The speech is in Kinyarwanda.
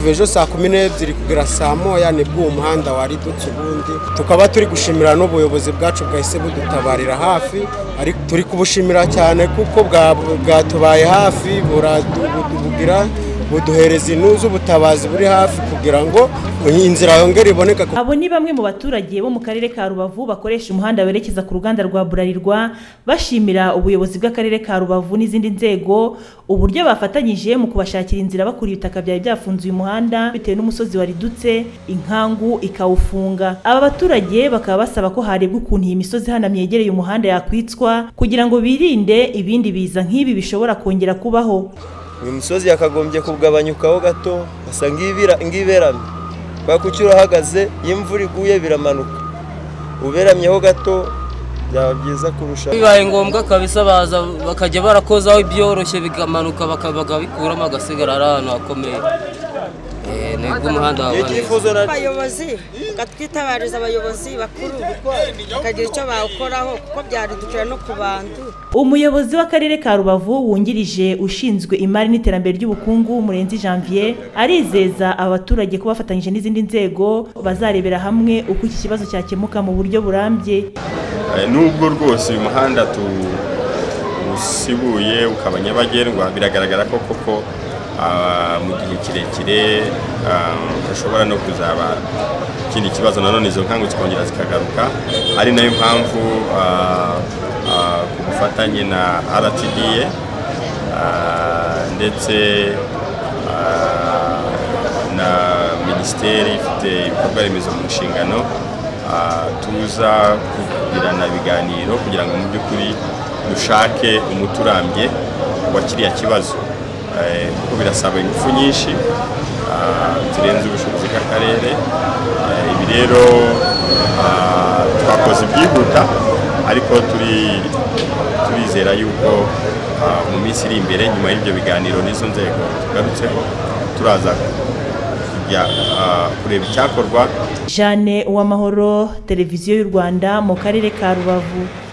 ejo saa 12 kugera saa moya nibwo umuhanda waridutse ubundi tukaba turi gushimira n'ubuyobozi bwacu bwahise budutabarira hafi ariko turi kubushimira cyane kuko bwatubaye hafi buradubugira buduhereza inuzu ubutabazi buri hafi kugira ngo inzira yongere iboneka. Abo ni bamwe mu baturage bo mu karere ka Rubavu bakoresha umuhanda werekeza ku ruganda rwa Brasserie bashimira ubuyobozi bw'akarere ka Rubavu n'izindi nzego uburyo bafatanyije mu kubashakira inzira bakuriye ibitaka byari byafunze uyu muhanda bitewe n'umusozi waridutse Inkangu ikawufunga. Aba baturage bakaba basaba ko harebwa ukuntu iyi misozi hanamye yegereye umuhanda yakwitswa kugira ngo birinde ibindi biza nk'ibi bishobora kongera kubaho. Uyu musozi yakagombye kugabanyukaho gato basa ngiberamye bakucyura hagaze imvura iguye biramanuka uberamyeho gato byaba byiza kurusha. Bibaye ngombwa kabisa baza bakajya barakozaho ibyoroshye bigamanuka bakabikuramo agasigara ahantu hakomeye. Nibwo umuhanda abayobozi gatwitabariza abayobozi bakuru bakagira icyo bakoraho kuko byaridukira no kubantu. Umuyobozi w'akarere ka Rubavu wungirije ushinzwe imari n'iterambere ry'ubukungu Murenzi Janvier arizeza abaturage ko bafatanyije n'izindi nzego bazarebera hamwe uko iki kibazo cyakemuka mu buryo burambye. Nubwo rwose uyu muhanda usibuye ukaba nyabagendwa biragaragara ko koko mu gihe kirekire hashobora no kuzaba ikindi kibazo nanone izo nkangu zikongera zikagaruka ari nayo mpamvu ku bufatanye na RTDA ndetse na Minisiteri ifite ibikorwa remezo mu nshingano tuza kugirana ibiganiro kugira ngo mu by'ukuri dushake umuti urambye wa kiriya kibazo kuko birasaba ingufu nyinshi zirenze ubushobozi bw'akarere. Ibi rero twakoze ibyihuta ariko turizera yuko mu minsi iri imbere nyuma y'ibyo biganiro n'izo nzego tugarutseho turaza kujya kureba icyakorwa. Jeanne Uwamahoro, Televiziyo y'u Rwanda mu karere ka Rubavu.